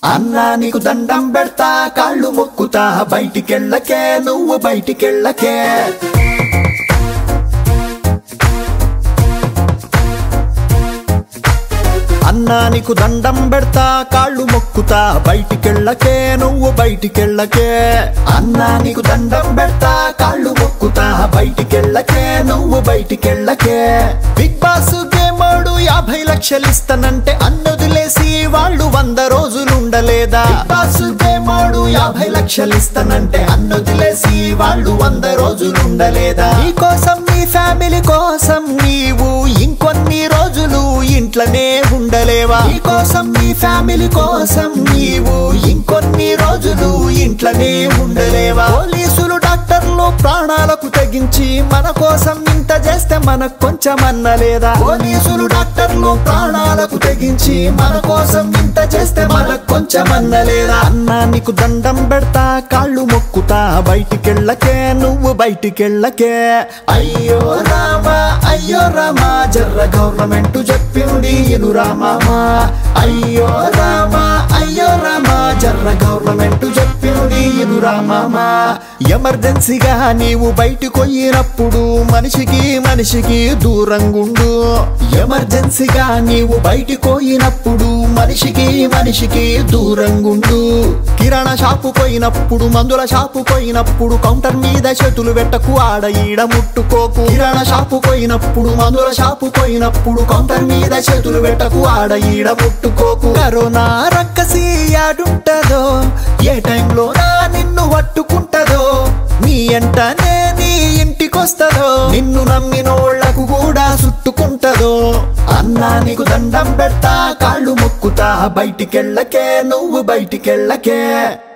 అన్నా నీకు దండం పెడతా కాళ్ళు మొక్కుతా బయటికెళ్ళకే నువ్వు బయటికెళ్ళకే అన్నా నీకు దండం పెడతా కాళ్ళు మొక్కుతా బయటికెళ్ళకే నువ్వు బయటికెళ్ళకే అన్నా నీకు దండం పెడతా కాళ్ళు మొక్కుతా బయటికెళ్ళకే నువ్వు బయటికెళ్ళకే బిగ్ బాస్ గేమోడు 50 లక్షలు ఇస్తానంటే అన్నొదిలేసి వాళ్ళు 100 రోజులు ఉండలేదా బిగ్ బాస్ గేమోడు 50 లక్షలు ఇస్తానంటే అన్నొదిలేసి వాళ్ళు 100 రోజులు ఉండలేదా నీ కోసం నీ ఫ్యామిలీ కోసం నీవు ఇంకొన్ని రోజులు ఇంట్లోనే ఉండలేవా నీ కోసం నీ ఫ్యామిలీ కోసం నీవు ఇంకొన్ని రోజులు ఇంట్లోనే ఉండలేవా పోలీసులు డాక్టర్లు ప్రాణాలకు తెగించి మన కోసం ఇంత చేస్తే మనకు కొంచెం అన్నలేదా పోలీసులు డాక్టర్లు ప్రాణాలకు తెగించి మన కోసం ఇంత చేస్తే మనకు కొంచెం అన్నలేదా అన్నా నీకు దండం పెడతా కాళ్ళు మొక్కుతా బయటికెళ్ళకే నువ్వు బయటికెళ్ళకే అయ్యో రామా జర్ర గవర్నమెంట్ చెప్పింది ఇను రామా అయ్యో రామా జర్ర గవర్నమెంట్ చెప్పింది ఇను రామా ఎమర్జెన్సీగా నీవు బయటకొయ్యినప్పుడు మనిషికి దూరంగుండు ఎమర్జెన్సీగా నీవు బయటకొయ్యినప్పుడు మనిషికి దూరంగుండు కిరాణా షాపు పోయినప్పుడు మందుల షాపు పోయినప్పుడు కౌంటర్ మీద చేతులు పెట్టకు ఆడ ఈడ ముట్టుకోకు కిరాణా షాపు పోయినప్పుడు మందుల షాపు పోయినప్పుడు కౌంటర్ మీద చేతులు పెట్టకు ఆడ ఈడ ముట్టుకోకు కరోనా రక్కసి యాడుంటదో ఏ టైంలో నిన్ను పట్టుకుంటదో నీ ఎంటనే నీ ఇంటికొస్తదో నిన్ను నమ్మినోళ్లకు కూడా చుట్టుకుంటదో అన్నా నీకు దండం పెడతా కాళ్ళు మొక్కుతా బయటికెళ్ళకే నువ్వు బయటికెళ్ళకే